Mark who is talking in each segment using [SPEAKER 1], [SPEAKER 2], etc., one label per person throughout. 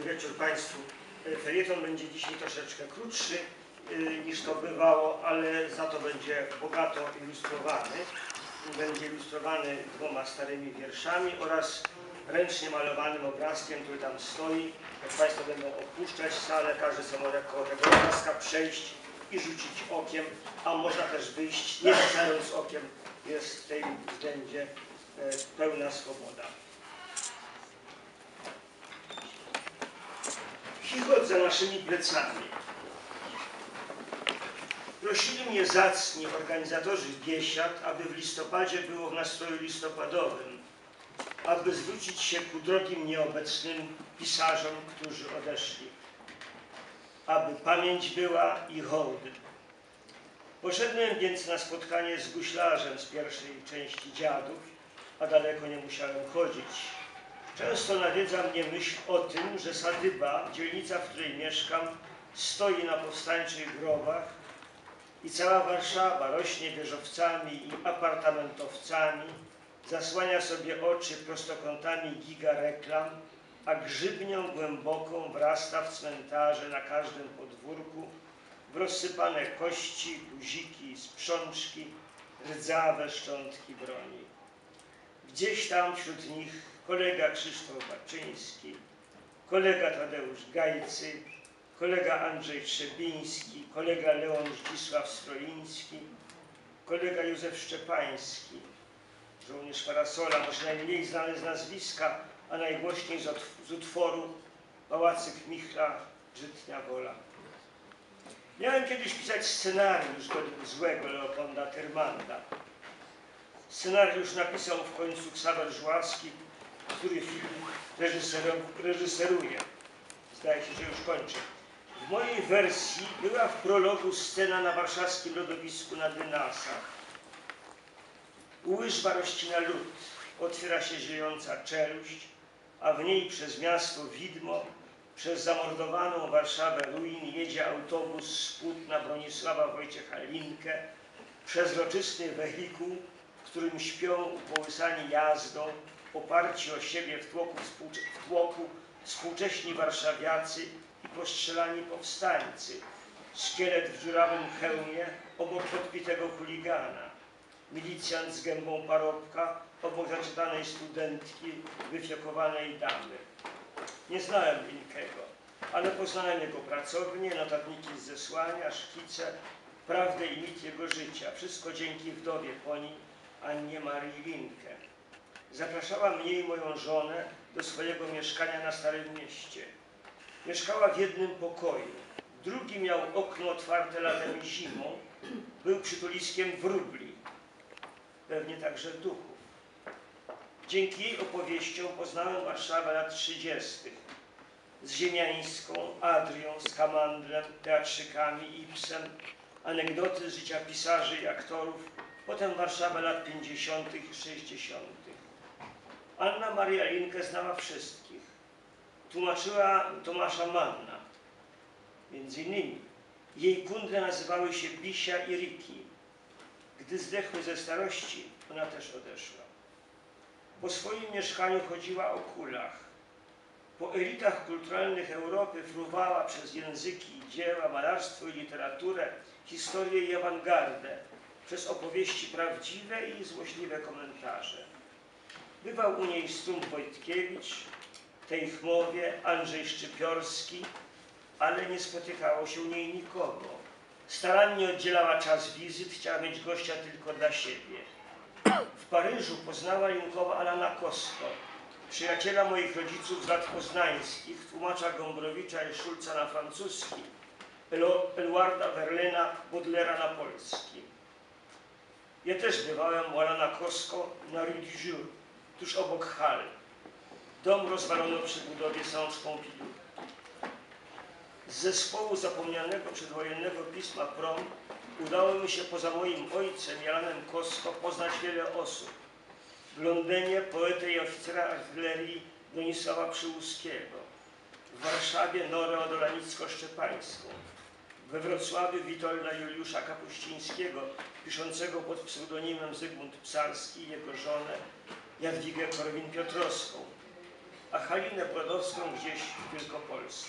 [SPEAKER 1] wieczór Państwu. Felieton będzie dzisiaj troszeczkę krótszy niż to bywało, ale za to będzie bogato ilustrowany. Będzie ilustrowany 2 starymi wierszami oraz ręcznie malowanym obrazkiem, który tam stoi. Jak Państwo będą opuszczać salę, każdy sobie może koło tego obrazka przejść i rzucić okiem, a można też wyjść, nie rzucając okiem. Jest w tym względzie pełna swoboda. Chichot za naszymi plecami. Prosili mnie zacni organizatorzy biesiad, aby w listopadzie było w nastroju listopadowym, aby zwrócić się ku drogim nieobecnym pisarzom, którzy odeszli, aby pamięć była i hołd. Poszedłem więc na spotkanie z guślarzem z pierwszej części Dziadów, a daleko nie musiałem chodzić. Często nawiedza mnie myśl o tym, że Sadyba, dzielnica, w której mieszkam, stoi na powstańczych grobach i cała Warszawa rośnie wieżowcami i apartamentowcami, zasłania sobie oczy prostokątami gigareklam, a grzybnią głęboką wrasta w cmentarze na każdym podwórku, w rozsypane kości, guziki, sprzączki, rdzawe szczątki broni. Gdzieś tam wśród nich kolega Krzysztof Baczyński, kolega Tadeusz Gajcy, kolega Andrzej Trzebiński, kolega Leon Zdzisław Stroiński, kolega Józef Szczepański, żołnierz parasola, może najmniej znany z nazwiska, a najgłośniej z utworu Pałacyk Michla, Żytnia Wola. Miałem kiedyś pisać scenariusz do złego Leopolda Tyrmanda. Scenariusz napisał w końcu Ksawer Żuławski, który film reżyseruje. Zdaje się, że już kończy. W mojej wersji była w prologu scena na warszawskim lodowisku na Dynasach. U łyżwa rozcina lód, otwiera się ziejąca czeluść, a w niej przez miasto widmo, przez zamordowaną Warszawę ruin jedzie autobus z Płótna Bronisława Wojciecha Linkę, przezroczysty wehikuł, w którym śpią ukołysani jazdą, oparci o siebie w tłoku współcześni warszawiacy i postrzelani powstańcy. Szkielet w dziurawym hełmie obok podpitego chuligana. Milicjant z gębą parobka obok zaczytanej studentki, wyfiokowanej damy. Nie znałem Linkego, ale poznałem jego pracownię, notatniki z zesłania, szkice, prawdę i mit jego życia. Wszystko dzięki wdowie po nim, Annie Marii Linkę. Zapraszała mnie i moją żonę do swojego mieszkania na Starym Mieście. Mieszkała w jednym pokoju. Drugi miał okno otwarte latem i zimą. Był przytuliskiem wróbli, pewnie także duchów. Dzięki jej opowieściom poznałem Warszawę lat 30. z Ziemiańską, Adrią, z Kamandlem, teatrzykami, Ibsem, anegdoty z życia pisarzy i aktorów, potem Warszawę lat 50. i 60. Anna Maria Linkę znała wszystkich. Tłumaczyła Tomasza Manna. Między innymi jej kundle nazywały się Bisia i Riki. Gdy zdechły ze starości, ona też odeszła. Po swoim mieszkaniu chodziła o kulach. Po elitach kulturalnych Europy fruwała przez języki, dzieła, malarstwo i literaturę, historię i awangardę, przez opowieści prawdziwe i złośliwe komentarze. Bywał u niej Strum Wojtkiewicz, Tejchmowie, Andrzej Szczypiorski, ale nie spotykało się u niej nikogo. Starannie oddzielała czas wizyt, chciała mieć gościa tylko dla siebie. W Paryżu poznała Linkowa Alana Kosco, przyjaciela moich rodziców z lat poznańskich, tłumacza Gombrowicza i Szulca na francuski, Eluarda Verlaina, Baudelaira na polski. Ja też bywałem u Alana Kosco na Rue du Jour, tuż obok hal. Dom rozwalono przy budowie Saint-Pompidou. Z zespołu zapomnianego przedwojennego pisma Prom udało mi się poza moim ojcem, Jalanem Kosco, poznać wiele osób. W Londynie poetę i oficera artylerii Bronisława Przyłuskiego, w Warszawie Norę Odolanicko-Szczepańską, we Wrocławiu Witolda Juliusza Kapuścińskiego, piszącego pod pseudonimem Zygmunt Psalski i jego żonę Jadwigę Korwin-Piotrowską, a Halinę Brodowską gdzieś w Wielkopolsce.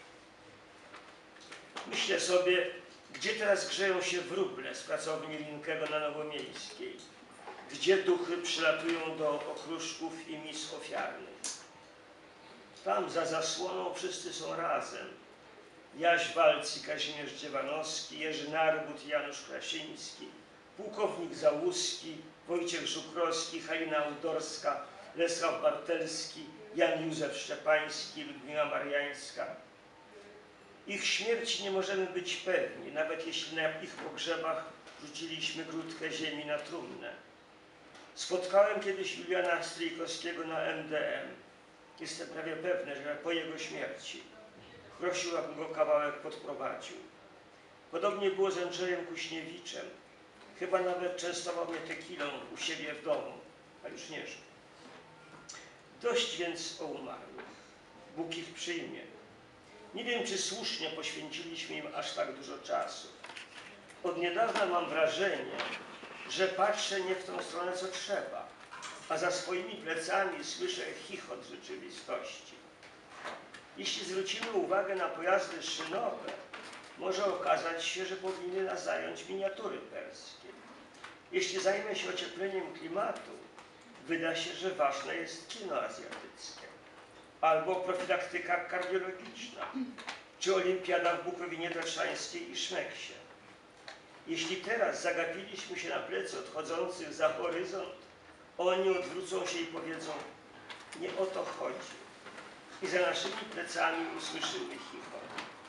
[SPEAKER 1] Myślę sobie, gdzie teraz grzeją się wróble z pracowni Linkego na Nowomiejskiej, gdzie duchy przylatują do okruszków i mis ofiarnych. Tam za zasłoną wszyscy są razem. Jaś Walc i Kazimierz Dziewanowski, Jerzy Narbut i Janusz Krasiński, pułkownik Załuski, Wojciech Żukrowski, Halina Udorska, Lesław Bartelski, Jan Józef Szczepański, Ludmila Mariańska. Ich śmierci nie możemy być pewni, nawet jeśli na ich pogrzebach rzuciliśmy grudkę ziemi na trumnę. Spotkałem kiedyś Juliana Stryjkowskiego na MDM. Jestem prawie pewny, że po jego śmierci prosił, abym go kawałek podprowadził. Podobnie było z Andrzejem Kuśniewiczem. Chyba nawet częstował mnie tequilą u siebie w domu, a już nie żył. Dość więc o umarłych. Bóg ich przyjmie. Nie wiem, czy słusznie poświęciliśmy im aż tak dużo czasu. Od niedawna mam wrażenie, że patrzę nie w tą stronę, co trzeba, a za swoimi plecami słyszę chichot rzeczywistości. Jeśli zwrócimy uwagę na pojazdy szynowe, może okazać się, że powinny nas zająć miniatury perskie. Jeśli zajmę się ociepleniem klimatu, wyda się, że ważne jest kino azjatyckie, albo profilaktyka kardiologiczna, czy olimpiada w Bukowinie Tatrzańskiej i Szmeksie. Jeśli teraz zagapiliśmy się na plecy odchodzących za horyzont, oni odwrócą się i powiedzą: nie o to chodzi. I za naszymi plecami usłyszymy chichot.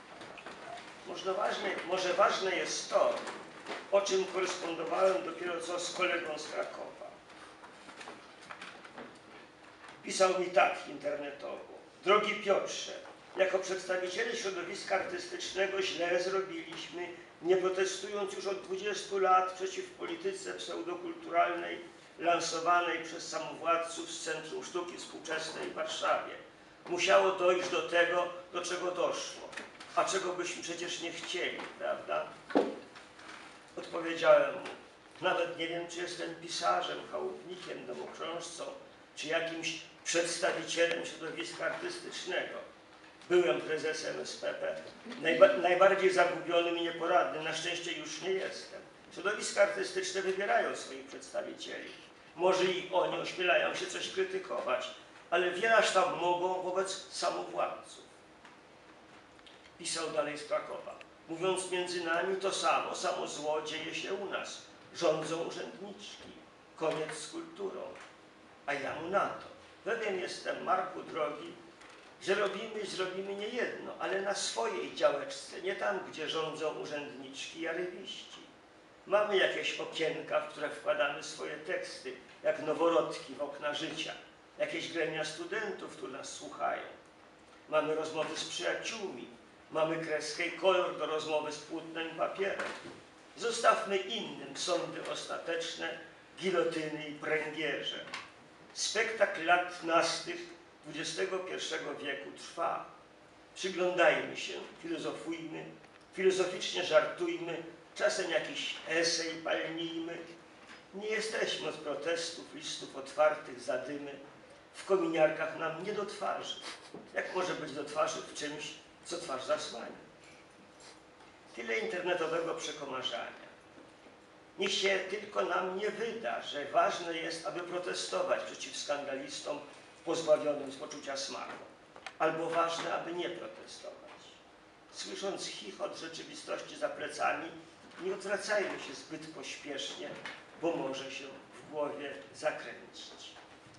[SPEAKER 1] Może ważne jest to, o czym korespondowałem dopiero co z kolegą z Krakowa. Pisał mi tak internetowo: drogi Piotrze, jako przedstawiciele środowiska artystycznego źle zrobiliśmy, nie protestując już od 20 lat przeciw polityce pseudokulturalnej lansowanej przez samowładców z Centrum Sztuki Współczesnej w Warszawie. Musiało dojść do tego, do czego doszło, a czego byśmy przecież nie chcieli, prawda? Odpowiedziałem mu: nawet nie wiem, czy jestem pisarzem, chałupnikiem, domokrążcą, czy jakimś przedstawicielem środowiska artystycznego. Byłem prezesem SPP, najbardziej zagubionym i nieporadnym, na szczęście już nie jestem. Środowiska artystyczne wybierają swoich przedstawicieli. Może i oni ośmielają się coś krytykować, ale wieleż tam mogą wobec samowładców. Pisał dalej z Krakowa: mówiąc między nami, to samo zło dzieje się u nas. Rządzą urzędniczki, koniec z kulturą. A ja mu na to: pewien jestem, Marku drogi, że zrobimy nie jedno, ale na swojej działeczce, nie tam, gdzie rządzą urzędniczki i arywiści. Mamy jakieś okienka, w które wkładamy swoje teksty, jak noworodki w okna życia, jakieś gremia studentów, które nas słuchają. Mamy rozmowy z przyjaciółmi, mamy kreskę i kolor do rozmowy z płótnem i papierem. Zostawmy innym sądy ostateczne, gilotyny i pręgierze. Spektakl lat nastych XXI wieku trwa. Przyglądajmy się, filozofujmy, filozoficznie żartujmy, czasem jakiś esej palnijmy. Nie jesteśmy od protestów, listów otwartych, zadymy. W kominiarkach nam nie do twarzy. Jak może być do twarzy w czymś, co twarz zasłania? Tyle internetowego przekomarzania. Niech się tylko nam nie wyda, że ważne jest, aby protestować przeciw skandalistom pozbawionym z poczucia smaku. Albo ważne, aby nie protestować. Słysząc chichot rzeczywistości za plecami, nie odwracajmy się zbyt pośpiesznie, bo może się w głowie zakręcić.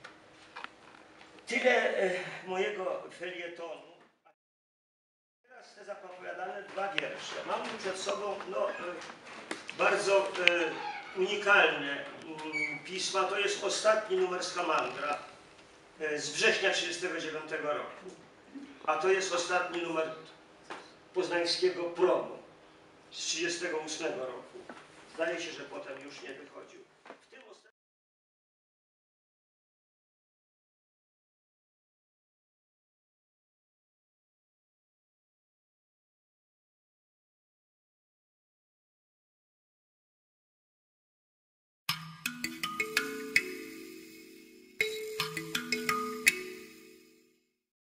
[SPEAKER 1] Tyle mojego felietonu. Teraz te zapowiadane dwa wiersze. Mam tu przed sobą bardzo unikalne pisma. To jest ostatni numer Skamandra z września 1939 roku. A to jest ostatni numer poznańskiego Promu z 1938 roku. Zdaje się, że potem już nie wychodził.